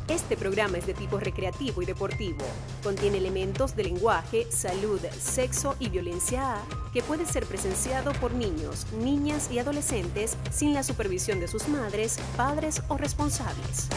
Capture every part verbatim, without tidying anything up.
Este programa es de tipo recreativo y deportivo. Contiene elementos de lenguaje, salud, sexo y violencia A que puede ser presenciado por niños, niñas y adolescentes sin la supervisión de sus madres, padres o responsables.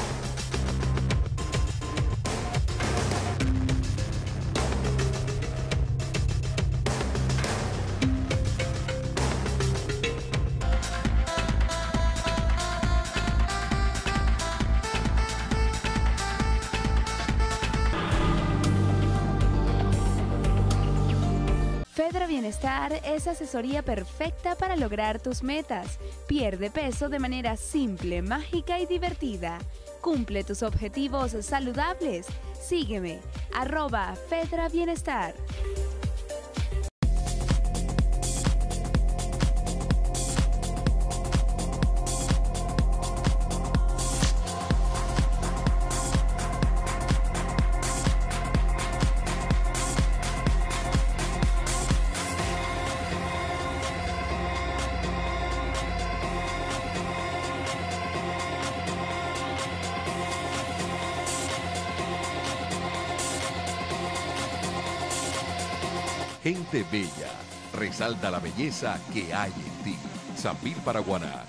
Fedra Bienestar es asesoría perfecta para lograr tus metas. Pierde peso de manera simple, mágica y divertida. Cumple tus objetivos saludables. Sígueme, arroba Fedra Bienestar. Gente bella, resalta la belleza que hay en ti. Sambil Paraguaná.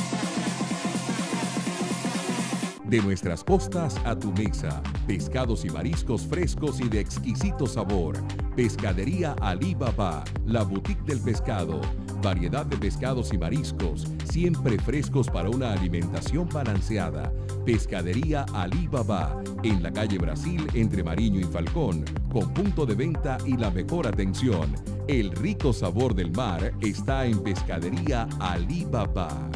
De nuestras costas a tu mesa, pescados y mariscos frescos y de exquisito sabor. Pescadería Alibaba, la boutique del pescado. Variedad de pescados y mariscos, siempre frescos para una alimentación balanceada. Pescadería Alibaba, en la calle Brasil, entre Mariño y Falcón, con punto de venta y la mejor atención. El rico sabor del mar está en Pescadería Alibaba.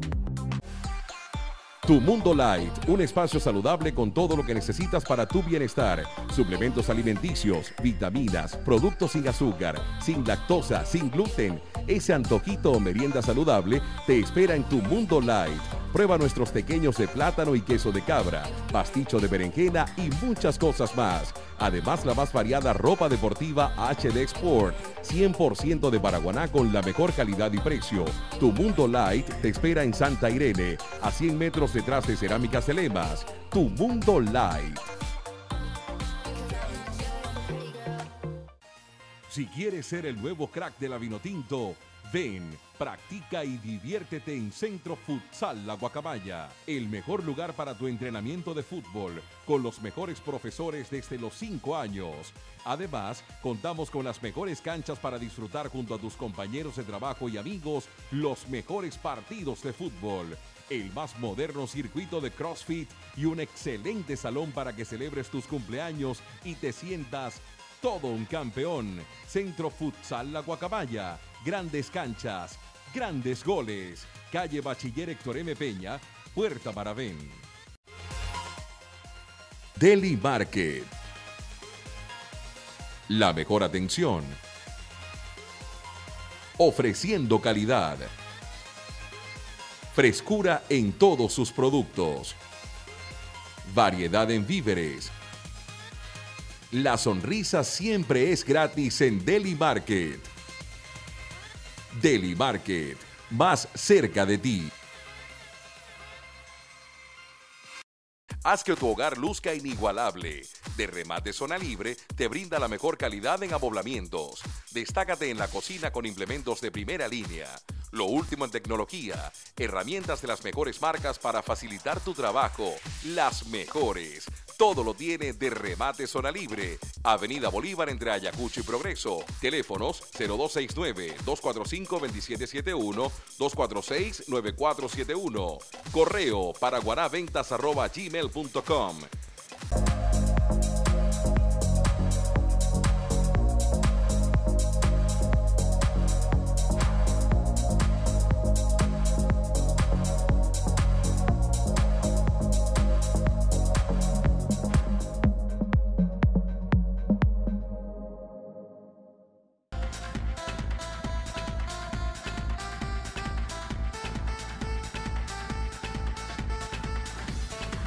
Tu Mundo Light, un espacio saludable con todo lo que necesitas para tu bienestar. Suplementos alimenticios, vitaminas, productos sin azúcar, sin lactosa, sin gluten. Ese antojito o merienda saludable te espera en Tu Mundo Light. Prueba nuestros pequeños de plátano y queso de cabra, pasticho de berenjena y muchas cosas más. Además, la más variada ropa deportiva H D Sport, cien por ciento de Paraguaná con la mejor calidad y precio. Tu Mundo Light te espera en Santa Irene, a cien metros detrás de Cerámicas de Lemas. Tu Mundo Light. Si quieres ser el nuevo crack de la Vinotinto, ven, practica y diviértete en Centro Futsal La Guacamaya, el mejor lugar para tu entrenamiento de fútbol, con los mejores profesores desde los cinco años. Además, contamos con las mejores canchas para disfrutar junto a tus compañeros de trabajo y amigos los mejores partidos de fútbol, el más moderno circuito de CrossFit y un excelente salón para que celebres tus cumpleaños y te sientas todo un campeón. Centro Futsal La Guacamaya. Grandes canchas, grandes goles. Calle Bachiller Héctor M. Peña, Puerta Maravén. Deli Market. La mejor atención. Ofreciendo calidad. Frescura en todos sus productos. Variedad en víveres. La sonrisa siempre es gratis en Deli Market. Deli Market, más cerca de ti. Haz que tu hogar luzca inigualable. De Remate Zona Libre te brinda la mejor calidad en amoblamientos. Destácate en la cocina con implementos de primera línea. Lo último en tecnología, herramientas de las mejores marcas para facilitar tu trabajo. Las mejores. Todo lo tiene De Remate Zona Libre. Avenida Bolívar entre Ayacucho y Progreso. Teléfonos cero dos seis nueve, dos cuatro cinco, dos siete siete uno, dos cuatro seis, nueve cuatro siete uno. Correo paraguanaventas arroba gmail punto com.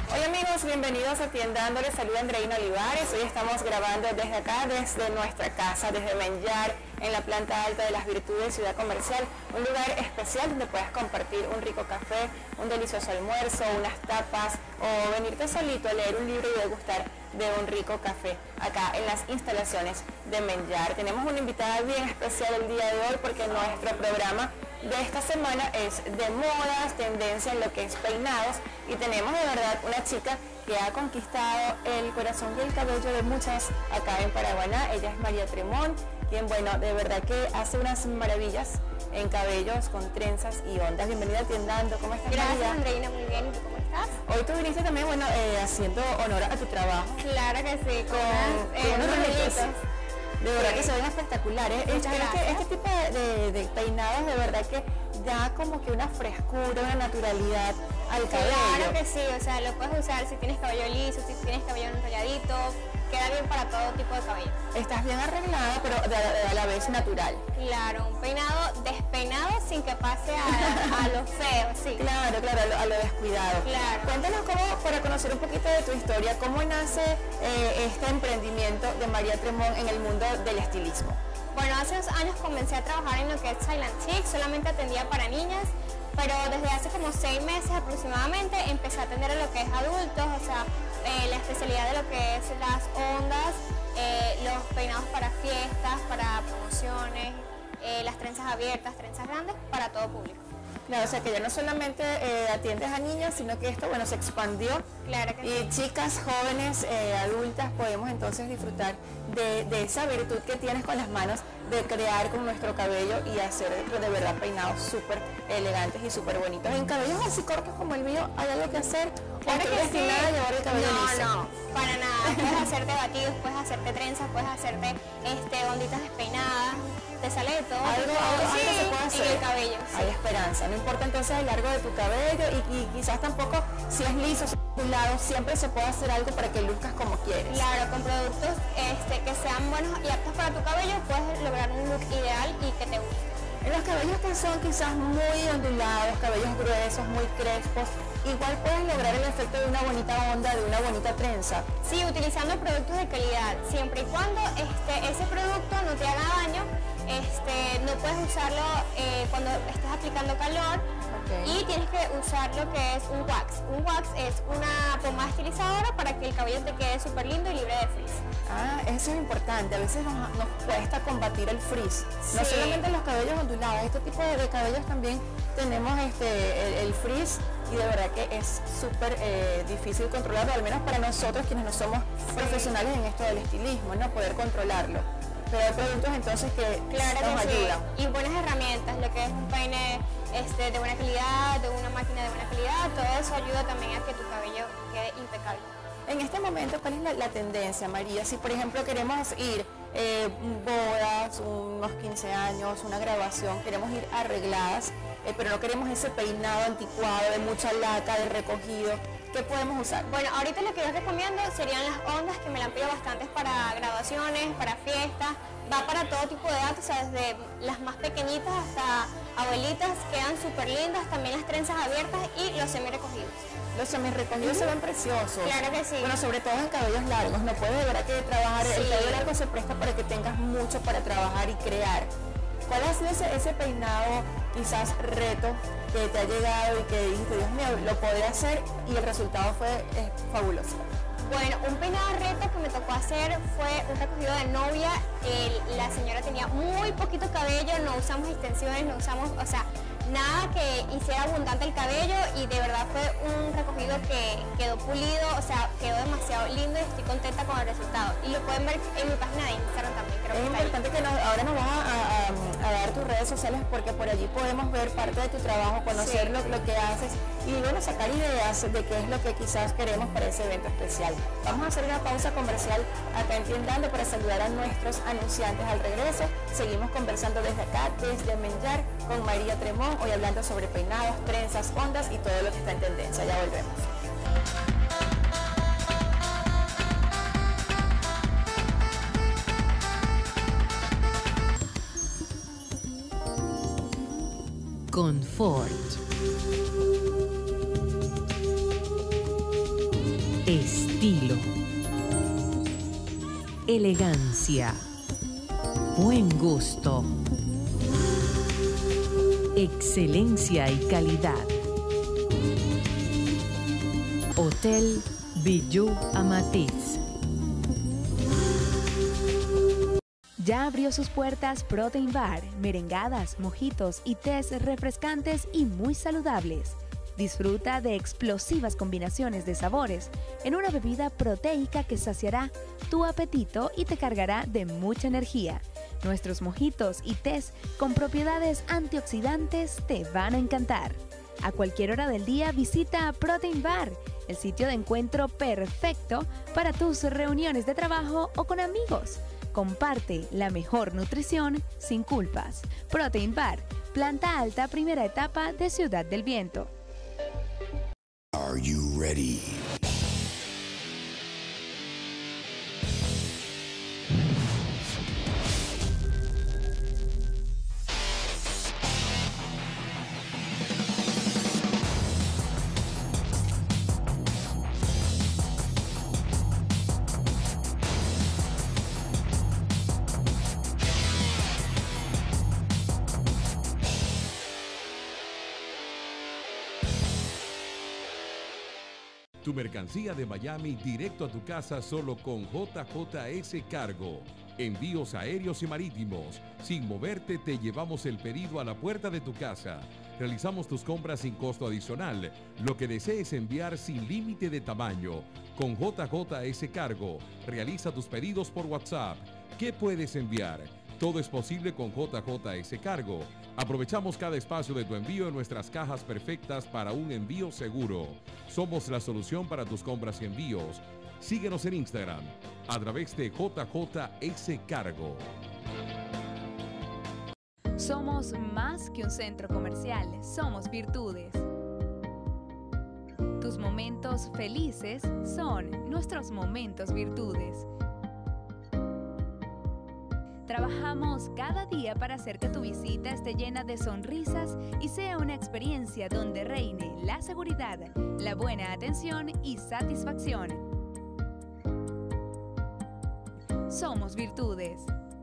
Hola amigos, bienvenidos a Tiendando, les saluda Andreina Olivares. Hoy estamos grabando desde acá, desde nuestra casa, desde Menjar, en la planta alta de las Virtudes, Ciudad Comercial. Un lugar especial donde puedes compartir un rico café, un delicioso almuerzo, unas tapas o venirte solito a leer un libro y degustar de un rico café acá en las instalaciones de Menjar. Tenemos una invitada bien especial el día de hoy porque nuestro programa de esta semana es de modas, tendencia en lo que es peinados, y tenemos de verdad una chica que ha conquistado el corazón y el cabello de muchas acá en Paraguaná. Ella es María Tremón, quien bueno, de verdad que hace unas maravillas en cabellos con trenzas y ondas. Bienvenida a Tiendando, ¿cómo estás? Gracias, María? Andreina, muy bien, ¿y tú cómo estás? Hoy tú viniste también, bueno, eh, haciendo honor a tu trabajo. Claro que sí, con, con, eh, con unos unos rollitos. rollitos. De verdad Sí. que se ven espectaculares. Muchas Este, gracias. este tipo de, de- de peinados de verdad que da como que una frescura, una naturalidad al cabello. Claro que sí, o sea, lo puedes usar si tienes cabello liso, si tienes cabello enrolladito, queda bien para todo tipo de cabello. Estás bien arreglada, pero de- de- a la vez natural. Claro, un peinado despeinado sin que pase a, a lo feo, sí. Claro, claro, a lo, a lo descuidado. Claro. Cuéntanos cómo, para conocer un poquito de tu historia, cómo nace eh, este emprendimiento de María Tremón en el mundo del estilismo. Bueno, hace dos años comencé a trabajar en lo que es Silent Chic, solamente atendía para niñas, pero desde hace como seis meses aproximadamente empecé a atender a lo que es adultos, o sea, eh, la especialidad de lo que es las ondas, eh, los peinados para fiestas, para promociones, eh, las trenzas abiertas, trenzas grandes, para todo público. Claro, o sea que ya no solamente eh, atiendes a niñas, sino que esto, bueno, se expandió. Claro que Y sí. chicas, jóvenes, eh, adultas, podemos entonces disfrutar de, de esa virtud que tienes con las manos de crear con nuestro cabello y hacer de verdad peinados súper elegantes y súper bonitos. En cabellos así cortos como el mío, ¿hay algo que hacer? ¿O Claro estoy que sí. destinada a llevar el cabello No, liso? no, para nada. Puedes hacerte batidos, puedes hacerte trenzas, puedes hacerte este, onditas despeinadas, te sale de todo. Algo, tipo. algo, Sí, algo se puede hacer. Y el cabello, sí. Hay esperanza, no importa entonces el largo de tu cabello y, y quizás tampoco si es liso, si es ondulado, siempre se puede hacer algo para que luzcas como quieres. Claro, con productos este, que sean buenos y aptos para tu cabello, puedes lograr un look ideal y que te guste. En los cabellos que son quizás muy ondulados, cabellos gruesos, muy crespos, igual puedes lograr el efecto de una bonita onda, de una bonita trenza. Sí, utilizando productos de calidad, siempre y cuando este, ese producto no te haga daño, este, no puedes usarlo eh, cuando estés aplicando calor. Y tienes que usar lo que es un wax. Un wax es una pomada estilizadora para que el cabello te quede súper lindo y libre de frizz. Ah, eso es importante. A veces nos, nos cuesta combatir el frizz. No Sí. solamente los cabellos ondulados, este tipo de, de cabellos también tenemos este, el, el frizz y de verdad que es súper eh, difícil controlarlo, al menos para nosotros quienes no somos profesionales en esto del estilismo, no poder controlarlo. Pero hay productos entonces que Claro nos que sí. ayudan. Y buenas herramientas, lo que es un peine este, de buena calidad, de una máquina de buena calidad, todo eso ayuda también a que tu cabello quede impecable. En este momento, ¿cuál es la, la tendencia, María? Si por ejemplo queremos ir eh, bodas, unos quince años, una graduación, queremos ir arregladas, eh, pero no queremos ese peinado anticuado de mucha laca, de recogido, ¿qué podemos usar? Bueno, ahorita lo que yo recomiendo serían las ondas, que me la han pedido bastantes para graduaciones, para fiestas, va para todo tipo de edad, o sea, desde las más pequeñitas hasta abuelitas, quedan súper lindas, también las trenzas abiertas y los semi recogidos. Los semirrecogidos se ven preciosos. Claro que sí. Bueno, sobre todo en cabellos largos, no puedes de verdad que trabajar, el Sí. cabello largo se presta para que tengas mucho para trabajar y crear. ¿Cuál ha sido ese, ese peinado, quizás reto, que te ha llegado y que dijiste, Dios mío, lo podré hacer y el resultado fue eh, fabuloso? Bueno, un peinado reto que me tocó hacer fue un recogido de novia. El- la señora tenía muy poquito cabello, no usamos extensiones, no usamos, o sea, nada que hiciera abundante el cabello, y de verdad fue un recogido que quedó pulido, o sea, quedó demasiado lindo y estoy contenta con el resultado. Y lo pueden ver en mi página de Instagram también, creo Es que está ahí. importante que nos- ahora nos vas a, a- a dar tus redes sociales porque por allí podemos ver parte de tu trabajo, conocer Sí. lo, lo que haces y bueno, sacar ideas de qué es lo que quizás queremos para ese evento especial. Vamos a hacer una pausa comercial acá en Tiendando para saludar a nuestros anunciantes. Al regreso seguimos conversando desde acá, desde Menjar, con María Tremón, hoy hablando sobre peinados, trenzas, ondas y todo lo que está en tendencia. Ya volvemos. Confort. estilo, elegancia, buen gusto, excelencia y calidad. Hotel Bijou Amatiz. Ya abrió sus puertas Protein Bar, merengadas, mojitos y tés refrescantes y muy saludables. Disfruta de explosivas combinaciones de sabores en una bebida proteica que saciará tu apetito y te cargará de mucha energía. Nuestros mojitos y tés con propiedades antioxidantes te van a encantar. A cualquier hora del día visita Protein Bar, el sitio de encuentro perfecto para tus reuniones de trabajo o con amigos. Comparte la mejor nutrición sin culpas. Protein Bar, planta alta, primera etapa de Ciudad del Viento. Are you ready? Tu mercancía de Miami directo a tu casa solo con J J S Cargo. Envíos aéreos y marítimos. Sin moverte te llevamos el pedido a la puerta de tu casa. Realizamos tus compras sin costo adicional. Lo que desees enviar sin límite de tamaño. Con J J S Cargo. Realiza tus pedidos por WhatsApp. ¿Qué puedes enviar? Todo es posible con J J S Cargo. Aprovechamos cada espacio de tu envío en nuestras cajas perfectas para un envío seguro. Somos la solución para tus compras y envíos. Síguenos en Instagram a través de J J S Cargo. Somos más que un centro comercial, somos virtudes. Tus momentos felices son nuestros momentos virtudes. Trabajamos cada día para hacer que tu visita esté llena de sonrisas y sea una experiencia donde reine la seguridad, la buena atención y satisfacción. Somos virtudes.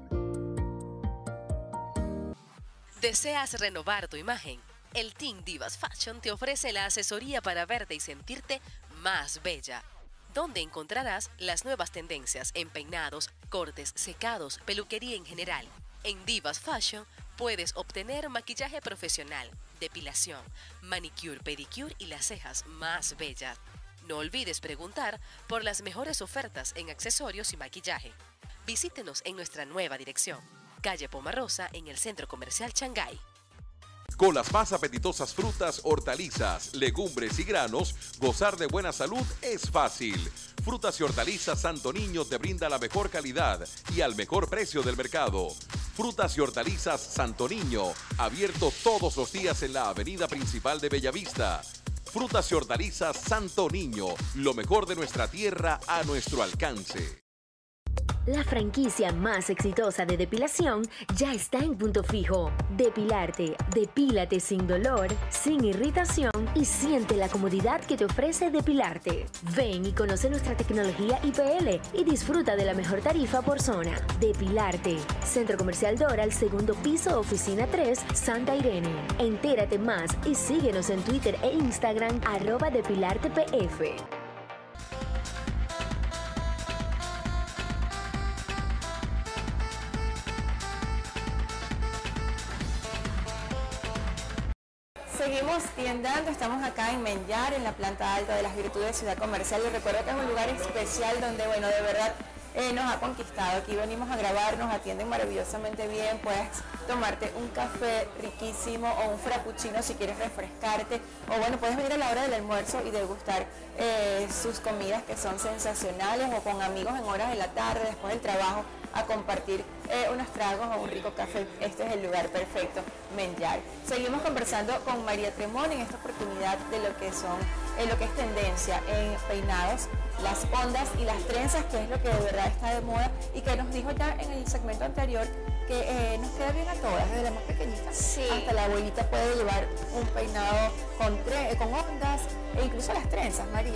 ¿Deseas renovar tu imagen? El Team Divas Fashion te ofrece la asesoría para verte y sentirte más bella, donde encontrarás las nuevas tendencias en peinados, cortes, secados, peluquería en general. En Divas Fashion puedes obtener maquillaje profesional, depilación, manicure, pedicure y las cejas más bellas. No olvides preguntar por las mejores ofertas en accesorios y maquillaje. Visítenos en nuestra nueva dirección, calle Pomarosa, en el Centro Comercial Shanghái. Con las más apetitosas frutas, hortalizas, legumbres y granos, gozar de buena salud es fácil. Frutas y Hortalizas Santo Niño te brinda la mejor calidad y al mejor precio del mercado. Frutas y Hortalizas Santo Niño, abierto todos los días en la avenida principal de Bellavista. Frutas y Hortalizas Santo Niño, lo mejor de nuestra tierra a nuestro alcance. La franquicia más exitosa de depilación ya está en Punto Fijo. Depilarte, depílate sin dolor, sin irritación y siente la comodidad que te ofrece depilarte. Ven y conoce nuestra tecnología I P L y disfruta de la mejor tarifa por zona. Depilarte. Centro Comercial Doral, segundo piso, oficina tres, Santa Irene. Entérate más y síguenos en Twitter e Instagram, arroba depilartepf. Seguimos tiendando, estamos acá en Menjar, en la planta alta de las Virtudes Ciudad Comercial. Les recuerdo que es un lugar especial donde, bueno, de verdad eh, nos ha conquistado. Aquí venimos a grabar, nos atienden maravillosamente bien. Puedes tomarte un café riquísimo o un frappuccino si quieres refrescarte. O bueno, puedes venir a la hora del almuerzo y degustar eh, sus comidas que son sensacionales, o con amigos en horas de la tarde, después del trabajo, a compartir eh, unos tragos o un rico café. Este es el lugar perfecto, Menjar. Seguimos conversando con María Tremón en esta oportunidad de lo que son, eh, lo que es tendencia en peinados, las ondas y las trenzas, que es lo que de verdad está de moda y que nos dijo ya en el segmento anterior que eh, nos queda bien a todas, desde la más pequeñita sí. hasta la abuelita puede llevar un peinado con, tre con ondas e incluso las trenzas, María.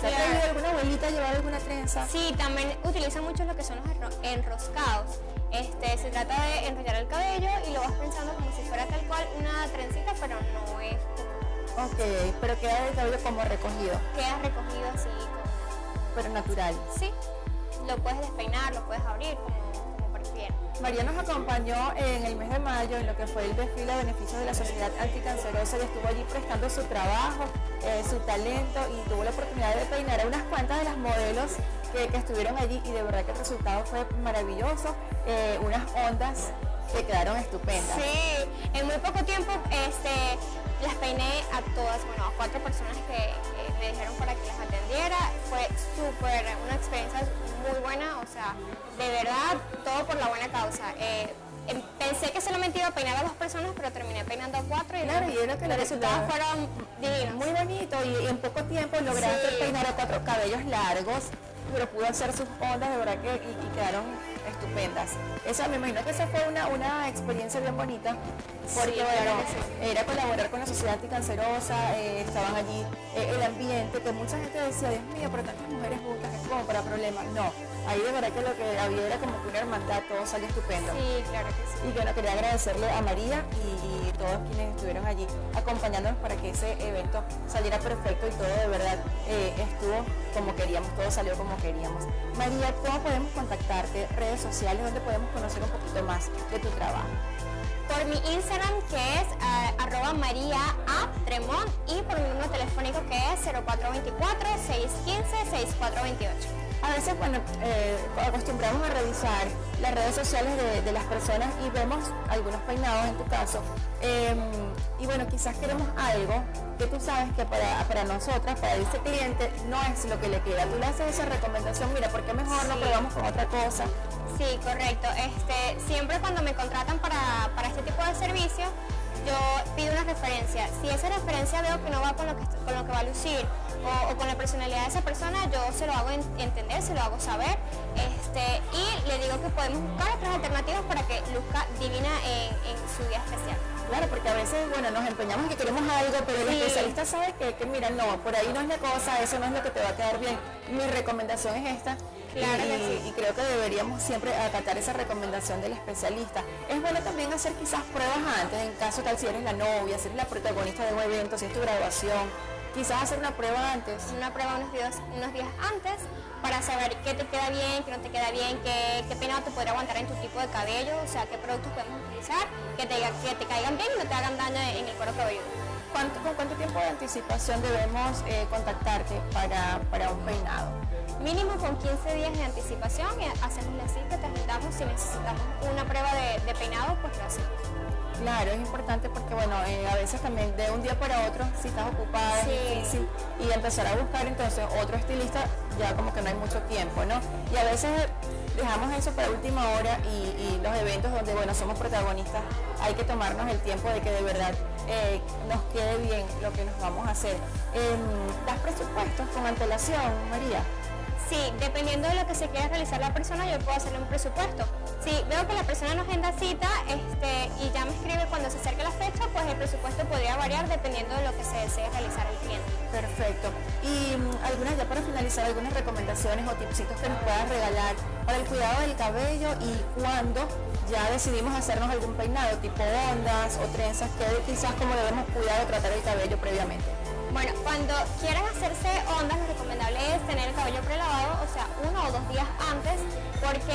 ¿Se ha traído alguna abuelita a llevar alguna trenza? Sí, también utilizan mucho lo que son los enroscados. Este, se trata de enrollar el cabello y lo vas pensando como si fuera tal cual una trencita, pero no es como... Ok, pero queda el cabello como recogido. Queda recogido así como... Pero natural. Sí, lo puedes despeinar, lo puedes abrir como, como prefieras. María nos acompañó en el mes de mayo en lo que fue el desfile a beneficio de la Sociedad Anticancerosa y estuvo allí prestando su trabajo, eh, su talento y tuvo la oportunidad de peinar a unas cuantas de las modelos que, que estuvieron allí y de verdad que el resultado fue maravilloso, eh, unas ondas que quedaron estupendas. Sí, en muy poco tiempo este, las peiné a todas, bueno, a cuatro personas que eh, me dijeron para que las atendiera. Fue súper, una experiencia muy buena, o sea, de verdad, todo por la buena causa. Eh, Pensé que solamente iba a peinar a dos personas, pero terminé peinando a cuatro y, claro, y era que los resultados fueron divinos. Muy bonito y en poco tiempo lograste sí. peinar a cuatro cabellos largos, pero pudo hacer sus ondas de verdad que y, y quedaron estupendas. Eso me imagino que esa fue una, una experiencia bien bonita, porque sí, bueno, claro sí. era colaborar con la Sociedad Anticancerosa, eh, estaban allí eh, el ambiente, que mucha gente decía, Dios mío, pero tantas mujeres juntas, es como para problemas. No, ahí de verdad que lo que había era como que una hermandad, todo salió estupendo. Sí, claro que sí. Y bueno, quería agradecerle a María y, y todos quienes estuvieron allí acompañándonos para que ese evento saliera perfecto y todo de verdad eh, estuvo como queríamos, todo salió como queríamos. María, ¿cómo podemos contactarte? Redes sociales, donde podemos conocer un poquito más de tu trabajo. Por mi Instagram, que es uh, arroba María A. Tremont, y por mi número telefónico, que es cero cuatro dos cuatro, seis uno cinco, seis cuatro dos ocho. A veces, bueno, eh, acostumbramos a revisar las redes sociales de, de las personas y vemos algunos peinados en tu caso. Eh, y bueno, quizás queremos algo que tú sabes que para, para nosotras, para ese cliente, no es lo que le queda. Tú le haces esa recomendación, mira, ¿por qué mejor no probamos con otra cosa? Sí, correcto. Este, siempre cuando me contratan para, para este tipo de servicio, yo pido una referencia. Si esa referencia veo que no va con lo que, con lo que va a lucir o, o con la personalidad de esa persona, yo se lo hago en, entender, se lo hago saber este, y le digo que podemos buscar otras alternativas para que luzca divina en, en su día especial. Claro, porque a veces, bueno, nos empeñamos que queremos algo, pero el sí. especialista sabe que, que, mira, no, por ahí no es la cosa, eso no es lo que te va a quedar bien. Mi recomendación es esta. Claro y, que sí. y creo que deberíamos siempre acatar esa recomendación del especialista. Es bueno también hacer quizás pruebas antes, en caso tal si eres la novia, si eres la protagonista de un evento, si es tu graduación, quizás hacer una prueba antes. Una prueba unos días, unos días antes para saber qué te queda bien, qué no te queda bien, qué, qué peinado te podría aguantar en tu tipo de cabello, o sea, qué productos podemos utilizar, que te, que te caigan bien y no te hagan daño en el cuero cabelludo. ¿Cuánto, ¿Con cuánto tiempo de anticipación debemos eh, contactarte para, para un peinado? Mínimo con quince días de anticipación y hacemos la cita, te agendamos. Si necesitamos una prueba de, de peinado, pues lo hacemos. Claro, es importante porque bueno, eh, a veces también de un día para otro, si estás ocupada, sí. es difícil, y empezar a buscar entonces otro estilista, ya como que no hay mucho tiempo, ¿no? Y a veces dejamos eso para última hora y, y los eventos donde, bueno, somos protagonistas, hay que tomarnos el tiempo de que de verdad eh, nos quede bien lo que nos vamos a hacer. Eh, ¿Das presupuestos con antelación, María? Sí, dependiendo de lo que se quiera realizar la persona, yo puedo hacerle un presupuesto. Si veo que la persona no agenda cita este, y ya me escribe cuando se acerque la fecha, pues el presupuesto podría variar dependiendo de lo que se desee realizar el cliente. Perfecto. Y um, algunas, ya para finalizar, algunas recomendaciones o tipsitos que nos puedas regalar para el cuidado del cabello y cuando ya decidimos hacernos algún peinado, tipo ondas o trenzas, que quizás como debemos cuidar o tratar el cabello previamente. Bueno, cuando quieran hacerse ondas, lo recomendable es tener el cabello prelavado, o sea, uno o dos días antes, porque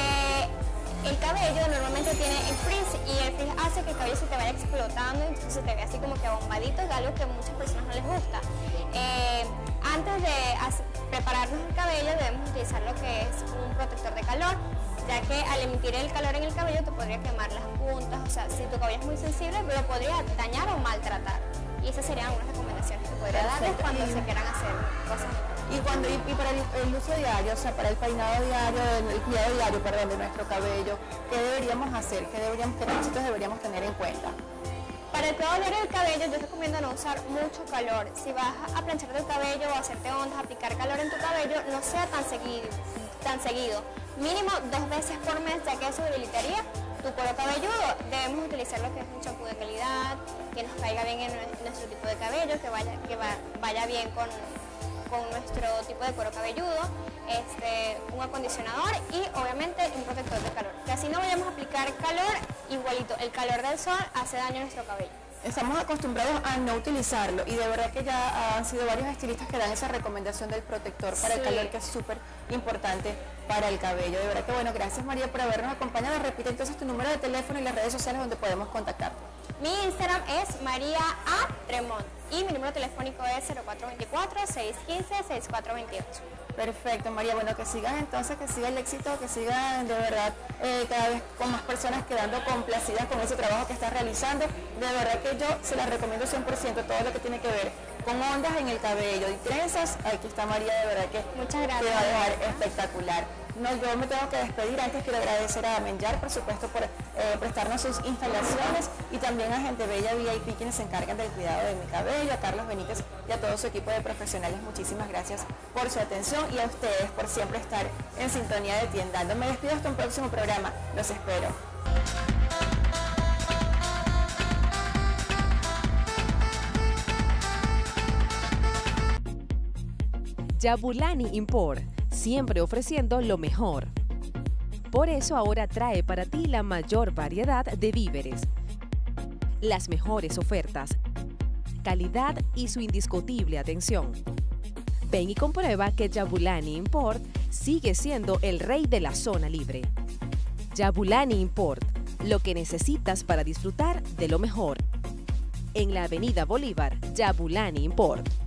el cabello normalmente tiene el frizz y el frizz hace que el cabello se te vaya explotando, entonces se te ve así como que abombadito, es algo que a muchas personas no les gusta. Eh, antes de hacer, prepararnos el cabello debemos utilizar lo que es un protector de calor, ya que al emitir el calor en el cabello te podría quemar las puntas, o sea, si tu cabello es muy sensible, lo podría dañar o maltratar. Y esas serían algunas recomendaciones que podría darles cuando se quieran hacer cosas. Y, cuando, y, y para el, el uso diario, o sea, para el peinado diario, el, el cuidado diario, perdón, de nuestro cabello, ¿qué deberíamos hacer? ¿Qué, deberíamos, qué requisitos deberíamos tener en cuenta? Para el cuidado diario del cabello, yo recomiendo no usar mucho calor. Si vas a plancharte el cabello o a hacerte ondas, aplicar calor en tu cabello, no sea tan seguido. Tan seguido. Mínimo dos veces por mes, ya que eso debilitaría tu cuero cabelludo. Debemos utilizar lo que es un champú de calidad, que nos caiga bien en nuestro tipo de cabello, que vaya, que va, vaya bien con, con nuestro tipo de cuero cabelludo, este, un acondicionador y obviamente un protector de calor. Que así no vayamos a aplicar calor, igualito, el calor del sol hace daño a nuestro cabello. Estamos acostumbrados a no utilizarlo y de verdad que ya han sido varios estilistas que dan esa recomendación del protector para Sí. el calor, que es súper importante para el cabello. De verdad que bueno, gracias María por habernos acompañado. Repite entonces tu número de teléfono y las redes sociales donde podemos contactarte. Mi Instagram es María A. Tremont y mi número telefónico es cero cuatro dos cuatro, seis uno cinco, seis cuatro dos ocho. Perfecto, María. Bueno, que sigan entonces, que siga el éxito, que sigan de verdad eh, cada vez con más personas quedando complacidas con ese trabajo que estás realizando. De verdad que yo se las recomiendo cien por ciento, todo lo que tiene que ver con ondas en el cabello y trenzas. Aquí está María, de verdad que Muchas gracias. te va a dejar espectacular. No, yo me tengo que despedir. Antes quiero agradecer a Menjar, por supuesto, por eh, prestarnos sus instalaciones y también a Gente Bella V I P, quienes se encargan del cuidado de mi cabello, a Carlos Benítez y a todo su equipo de profesionales. Muchísimas gracias por su atención y a ustedes por siempre estar en sintonía de Tiendando. Me despido hasta un próximo programa. Los espero. Jabulani Import, siempre ofreciendo lo mejor. Por eso ahora trae para ti la mayor variedad de víveres, las mejores ofertas, calidad y su indiscutible atención. Ven y comprueba que Jabulani Import sigue siendo el rey de la zona libre. Jabulani Import, lo que necesitas para disfrutar de lo mejor. En la Avenida Bolívar, Jabulani Import.